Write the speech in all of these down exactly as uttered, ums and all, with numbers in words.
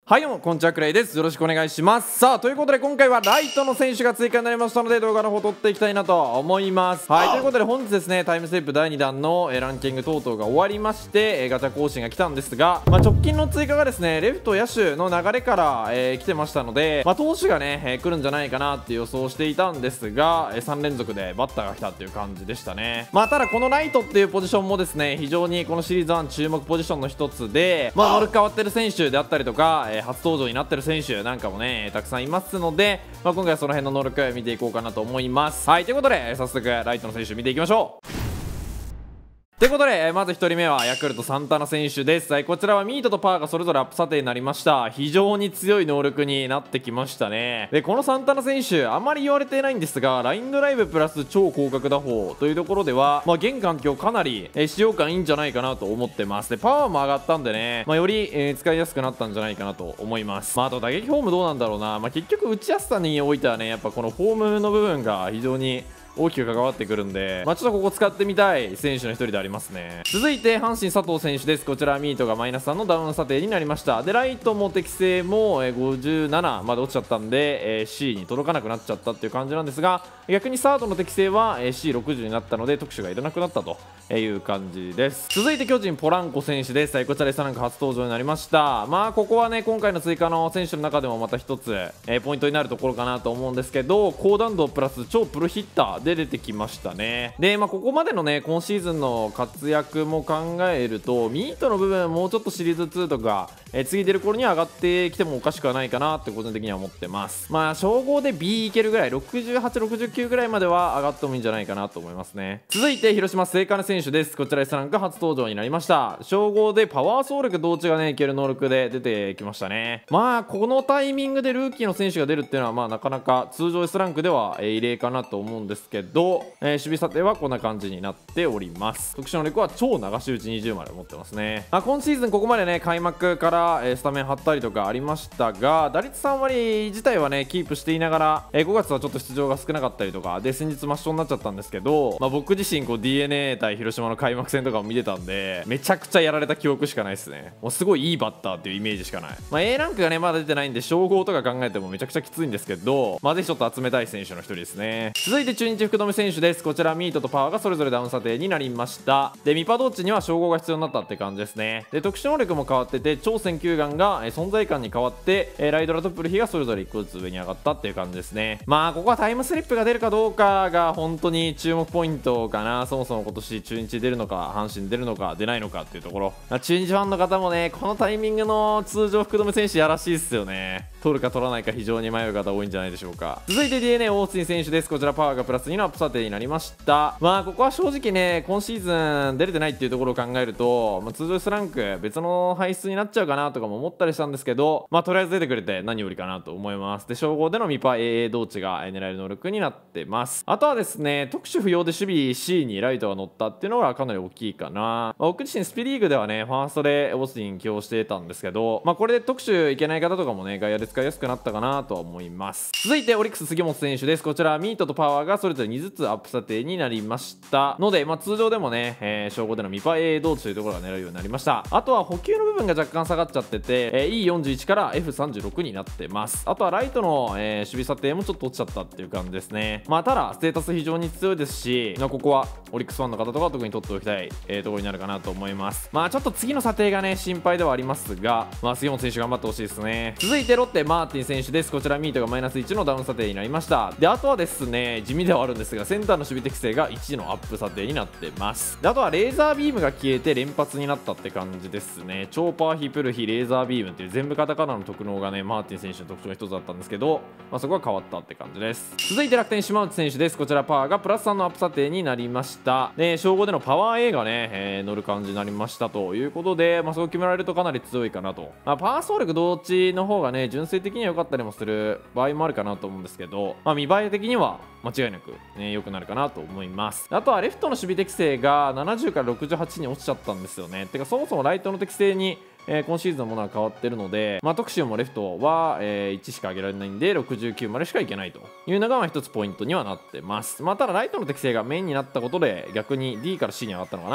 はい、どうも、こんにちは、クレイです。よろしくお願いします。さあ、ということで、今回はライトの選手が追加になりましたので、動画の方撮っていきたいなと思います。はい、ということで、本日ですね、タイムスリップだいにだんのえーランキング等々が終わりまして、えーガチャ更新が来たんですが、まあ、直近の追加がですね、レフト野手の流れから、えー来てましたので、まあ、投手がね、えー来るんじゃないかなって予想していたんですが、えーさん連続でバッターが来たっていう感じでしたね。まあ、ただ、このライトっていうポジションもですね、非常にこのシリーズワン注目ポジションの一つで、まあ、乗り変わってる選手であったりとか、えー初登場になってる選手なんかもねたくさんいますので、まあ、今回はその辺の能力見ていこうかなと思います。はい、ということで早速ライトの選手見ていきましょう。ということで、まずひとりめはヤクルトサンタナ選手です。はい、こちらはミートとパーがそれぞれアップ査定になりました。非常に強い能力になってきましたね。で、このサンタナ選手、あまり言われていないんですが、ラインドライブプラス超広角打法というところでは、まあ、現環境かなり、えー使用感いいんじゃないかなと思ってます。で、パワーも上がったんでね、まあ、より、えー使いやすくなったんじゃないかなと思います。まあ、あと打撃フォームどうなんだろうな。まあ、結局打ちやすさにおいてはね、やっぱこのフォームの部分が非常に大きく関わってくるんで、まあ、ちょっとここ使ってみたい選手の一人でありますね。続いて阪神佐藤選手です。こちらミートがマイナスさんのダウン査定になりました。でライトも適正もえーごじゅうななまで落ちちゃったんで、えー シー に届かなくなっちゃったっていう感じなんですが、逆にサードの適正はえー シーろくじゅう になったので特殊がいらなくなったという感じです。続いて巨人ポランコ選手です。はい、こちら エス ランク初登場になりました。まあここはね今回の追加の選手の中でもまた一つ、えーポイントになるところかなと思うんですけど、高弾道プラス超プロヒッターで出てきましたね。で、まあ、ここまでのね今シーズンの活躍も考えるとミートの部分もうちょっとシリーズツーとか、えー次出る頃には上がってきてもおかしくはないかなって個人的には思ってます。まあ称号で ビー いけるぐらいろくじゅうはち、ろくじゅうきゅうぐらいまでは上がってもいいんじゃないかなと思いますね。続いて広島末金選手です。こちら エス ランク初登場になりました。称号でパワー走力同値がねいける能力で出てきましたね。まあこのタイミングでルーキーの選手が出るっていうのはまあなかなか通常 エス ランクでは、えー異例かなと思うんですけど、えー守備査定はこんな感じになっております。特殊能力は超流し打ちにじゅうまで持ってますね。まあ、今シーズンここまでね開幕から、えースタメン張ったりとかありましたが、打率さん割自体はねキープしていながら、えーごがつはちょっと出場が少なかったりとかで先日抹消になっちゃったんですけど、まあ、僕自身こう ディーエヌエー 対広島の開幕戦とかを見てたんでめちゃくちゃやられた記憶しかないですね。もうすごいいいバッターっていうイメージしかない。まあ、A ランクがねまだ出てないんで称号とか考えてもめちゃくちゃきついんですけど、まあ、ぜひちょっと集めたい選手の一人ですね。続いて中日福留選手です。こちらミートとパワーがそれぞれダウン査定になりました。でミパドッチには称号が必要になったって感じですね。で特殊能力も変わってて超選球眼がえー存在感に変わって、えーライドラとプルヒがそれぞれいっこずつ上に上がったっていう感じですね。まあここはタイムスリップが出るかどうかが本当に注目ポイントかな。そもそも今年中日出るのか阪神出るのか出ないのかっていうところ、まあ中日ファンの方もねこのタイミングの通常福留選手やらしいっすよね。取るか取らないか非常に迷う方多いんじゃないでしょうか。続いて ディーエヌエー 大津選手です。こちらパワーがプラスにのアップ査定になりました。まあここは正直ね今シーズン出れてないっていうところを考えると、まあ、通常 S ランク別の排出になっちゃうかなとかも思ったりしたんですけど、まあとりあえず出てくれて何よりかなと思います。で称号でのミパ エーエー 同値が狙える能力になってます。あとはですね特殊不要で守備 シー にライトが乗ったっていうのがかなり大きいかな。まあ、僕自身スピリーグではねファーストでオースティン起用してたんですけど、まあこれで特殊いけない方とかもね外野で使いやすくなったかなとは思います。続いてオリックス杉本選手です。こちらミートとパワーがそれぞれにずつアップ査定になりましたので、まあ、通常でもね、えー、称号でのミパ エーエー 同値というところが狙えるようになりました。あとは補給の部分が若干下がっちゃってて、えー、イーよんじゅういち から エフさんじゅうろく になってます。あとはライトの、えー、守備査定もちょっと落ちちゃったっていう感じですね。まあただステータス非常に強いですし、まあ、ここはオリックスファンの方とかは特に取っておきたい、えー、ところになるかなと思います。まあちょっと次の査定がね心配ではありますが、まあ、杉本選手頑張ってほしいですね。続いてロッテマーティン選手です。こちらミートがマイナスいちのダウン査定になりました。であとはですね地味ではあるんですがセンターの守備適性がいちのアップ査定になってます。であとはレーザービームが消えて連発になったって感じですね。超パワーヒプルヒレーザービームっていう全部カタカナの特能がねマーティン選手の特徴の一つだったんですけど、まあ、そこは変わったって感じです。続いて楽天島内選手です。こちらパワーがプラスさんのアップ査定になりました。で称号でのパワー A がね、えー乗る感じになりましたということで、まあ、そう決められるとかなり強いかなと。まあ、パワー走力同値の方がね純粋的には良かったりもする場合もあるかなと思うんですけど、まあ、見栄え的には間違いなくね良くなるかなと思います。あとはレフトの守備適性がななじゅうからろくじゅうはちに落ちちゃったんですよね。てかそもそもライトの適性にえー、今シーズンのものは変わってるので、まあ、特集もレフトは、えー、いちしか上げられないんでろくじゅうきゅうまでしかいけないというのがまあ一つポイントにはなってます。まあ、ただライトの適性がメインになったことで逆に ディー から シー に上がったのかな。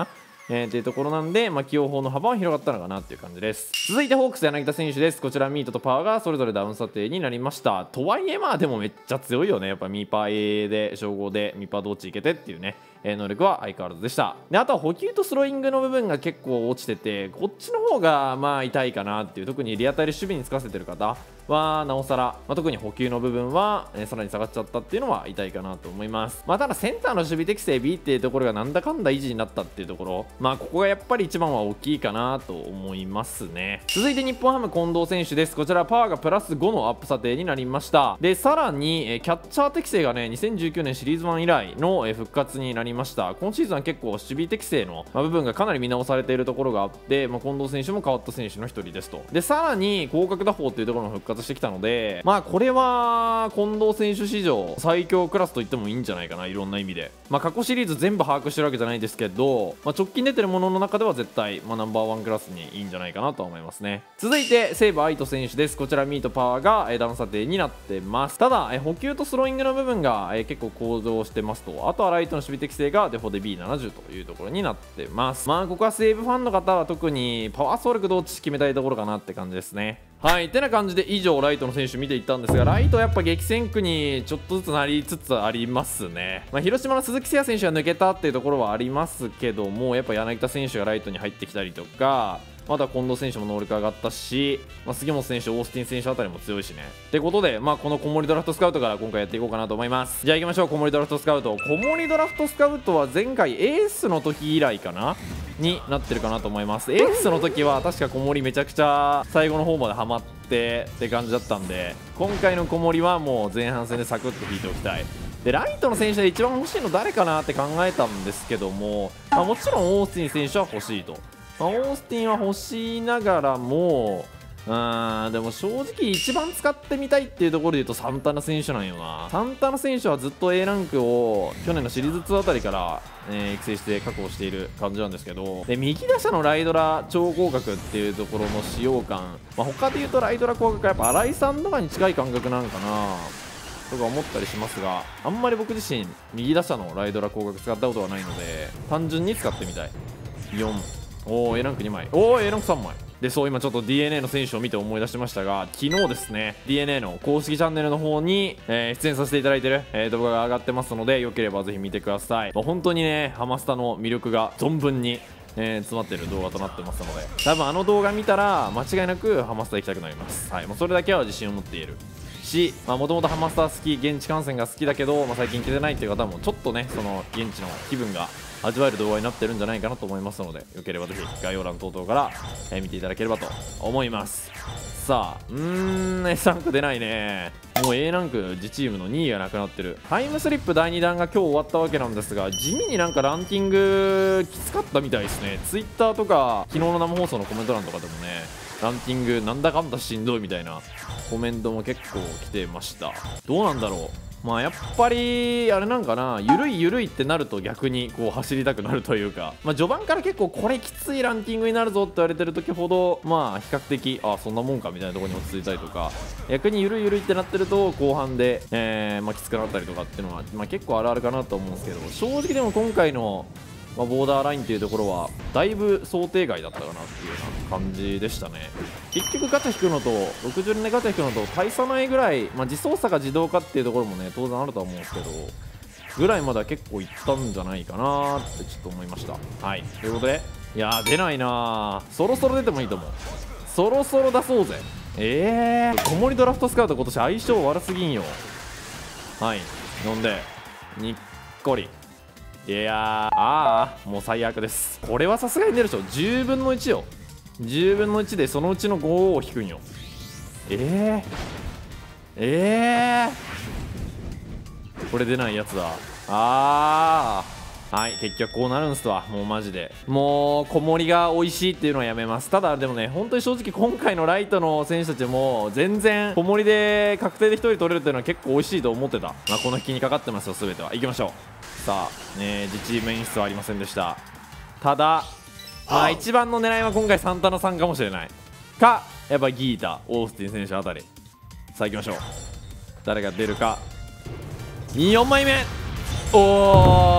えー、っていうところなんで、まあ、起用法の幅は広がったのかなっていう感じです。続いてホークス柳田選手です。こちらミートとパワーがそれぞれダウン査定になりました。とはいえまあでもめっちゃ強いよね。やっぱミーパー A で称号でミーパー同値いけてっていうね、えー、能力は相変わらずでした。であとは補給とスローイングの部分が結構落ちてて、こっちの方がまあ痛いかなっていう、特にリアタイで守備につかせてる方はなおさら、まあ、特に補給の部分は、えー、さらに下がっちゃったっていうのは痛いかなと思います。まあただセンターの守備適性 B っていうところがなんだかんだ維持になったっていうところ、まあここがやっぱり一番は大きいかなと思いますね。続いて日本ハム近藤選手です。こちらパワーがプラスごのアップ査定になりました。でさらに、えー、キャッチャー適性がねにせんじゅうきゅうねんシリーズワン以来の、えー、復活になりました。今シーズンは結構守備適性の、まあ、部分がかなり見直されているところがあって、まあ、近藤選手も変わった選手の一人ですと。でさらに広角打法っていうところも復活してきたので、まあこれは近藤選手史上最強クラスと言ってもいいんじゃないかな、いろんな意味で。まあ過去シリーズ全部把握してるわけじゃないですけど、まあ、直近出てるものの中では絶対、まあ、ナンバーワンクラスにいいんじゃないかなと思いますね。続いて西武愛斗選手です。こちらミートパワーが、えー、ダウン査定になってます。ただ、えー、補給とスローイングの部分が、えー、結構向上してますと、あとはライトの守備適性がデフォで ビーななじゅう というところになってます。まあここは西武ファンの方は特にパワー走力どっち決めたいところかなって感じですね。はいてな感じで以上ライトの選手見ていったんですが、ライトやっぱ激戦区にちょっとずつなりつつありますね。まあ、広島の鈴木誠也選手が抜けたっていうところはありますけども、やっぱ柳田選手がライトに入ってきたりとか、また近藤選手も能力上がったし、まあ、杉本選手、オースティン選手あたりも強いしね。ってことで、まあ、この小森ドラフトスカウトから今回やっていこうかなと思います。じゃあ行きましょう。小森ドラフトスカウト。小森ドラフトスカウトは前回エースの時以来かなになってるかなと思います。エースの時は確か小森めちゃくちゃ最後の方までハマってって感じだったんで、今回の小森はもう前半戦でサクッと引いておきたい。でライトの選手で一番欲しいの誰かなって考えたんですけども、まあ、もちろんオースティン選手は欲しいと。まあ、オースティンは欲しいながらも、うーんでも正直一番使ってみたいっていうところで言うとサンタナ選手なんよな。サンタナ選手はずっと エー ランクを去年のシリーズツーあたりから、えー、育成して確保している感じなんですけど、で右打者のライドラ超広角っていうところの使用感、まあ、他で言うとライドラ広角はやっぱ新井さんとかに近い感覚なんかなとか思ったりしますが、あんまり僕自身右打者のライドラ広角使ったことがないので単純に使ってみたい。よんおお A ランクにまい、おお A ランクさんまいで、そう今ちょっと ディーエヌエー の選手を見て思い出しましたが、昨日ですね ディーエヌエー の公式チャンネルの方に、えー、出演させていただいてる、えー、動画が上がってますので、よければぜひ見てください。まあ、本当にねハマスタの魅力が存分にえー、詰まってる動画となってますので、多分あの動画見たら間違いなくハマスタ行きたくなります。はい、もうそれだけは自信を持っているし、もともとハマスタ好き、現地観戦が好きだけど、まあ、最近行けてないっていう方もちょっとねその現地の気分が味わえる動画になってるんじゃないかなと思いますので、よければぜひ概要欄等々から、えー、見ていただければと思います。さあうーん S ランク出ないね。もう A ランク自チームのにいがなくなってる。タイムスリップだいにだんが今日終わったわけなんですが、地味になんかランキングきつかったみたいですね。ツイッターとか昨日の生放送のコメント欄とかでもね、ランキングなんだかんだしんどいみたいなコメントも結構来てました。どうなんだろう。まあやっぱりあれなんかな、ゆるいゆるいってなると逆にこう走りたくなるというか、まあ序盤から結構これきついランキングになるぞって言われてる時ほど、まあ比較的あそんなもんかみたいなところに落ち着いたりとか、逆にゆるいゆるいってなってると後半で、えーまあ、きつくなったりとかっていうのは、まあ、結構あるあるかなと思うんですけど、正直でも今回のまあ、ボーダーラインっていうところはだいぶ想定外だったかなっていうような感じでしたね。結局ガチャ引くのとろくじゅうねんでガチャ引くのと大差ないぐらい、まあ、自走差が自動化っていうところもね当然あるとは思うんですけど、ぐらいまでは結構いったんじゃないかなってちょっと思いました。はいということで、いやー出ないなー、そろそろ出てもいいと思う。そろそろ出そうぜ。えー小森ドラフトスカウト今年相性悪すぎんよ。はい飲んでにっこり、いやーああもう最悪です。これはさすがに出るでしょ。じゅうぶんのいちよ。じゅうぶんのいちでそのうちのごを引くんよ。えー、えー、これ出ないやつだ。あーはい結局こうなるんすわ。もうマジでもう小森が美味しいっていうのはやめます。ただでもね本当に正直今回のライトの選手たちも全然小森で確定でひとり取れるっていうのは結構美味しいと思ってた。まあ、この引きにかかってますよ全ては。行きましょう。さあ、ね、自チーム演出はありませんでした。ただ、まあ、一番の狙いは今回サンタナさんかもしれないか、やっぱギータオースティン選手あたり。さあ行きましょう。誰が出るか。よんまいめ、おー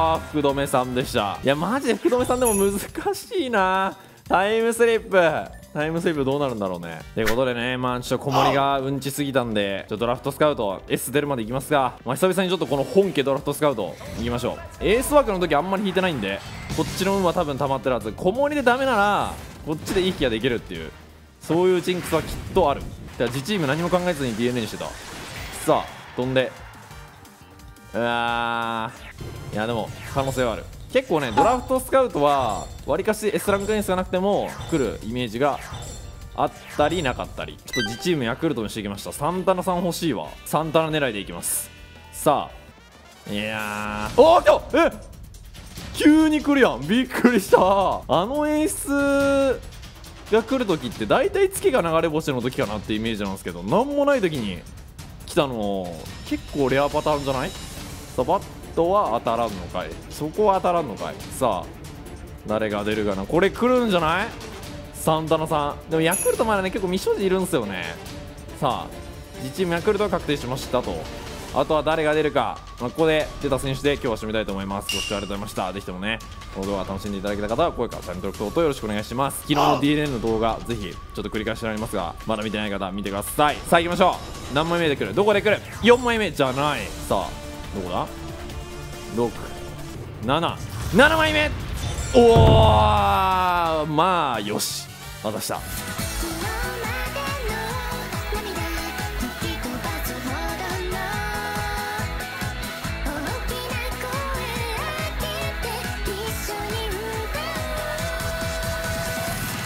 あー福留さんでした。いやマジで福留さんでも難しいな。タイムスリップタイムスリップどうなるんだろうね。ということでね、まあちょっと小森がうんちすぎたんで、ちょっとドラフトスカウト S 出るまでいきますが、まあ久々にちょっとこの本家ドラフトスカウトいきましょう。エース枠の時あんまり引いてないんで、こっちの運は多分溜まってるはず。小森でダメならこっちでいい気ができるっていう、そういうジンクスはきっとある。だから自チーム何も考えずに ディーエヌエー にしてた。さあ飛んで、うわー、いやでも可能性はある。結構ねドラフトスカウトはわりかし S ランクエースがなくても来るイメージがあったりなかったり。ちょっと自チームヤクルトにしてきました。サンタナさん欲しいわ。サンタナ狙いでいきます。さあいやー、おーっとえ急に来るやん、びっくりした。あの演出が来るときって大体月が流れ星の時かなってイメージなんですけど、なんもない時に来たの結構レアパターンじゃない？さあバットは当たらんのかい、そこは当たらんのかい。さあ誰が出るかな。これ来るんじゃない？サンタナさんでもヤクルトまでね結構未所持いるんですよね。さあ自チームヤクルトは確定しましたと。あとは誰が出るか、まあ、ここで出た選手で今日は締めたいと思います。ご視聴ありがとうございました。ぜひともねこの動画楽しんでいただけた方は高評価、チャンネル登録等々よろしくお願いします。昨日の ディーエヌエー の動画ぜひちょっと繰り返しになりますが、まだ見てない方見てください。さあ行きましょう。何枚目で来る、どこで来る。よんまいめじゃない。さあどこだ、ろく、なな、ななまいめ。おおまあよし渡した。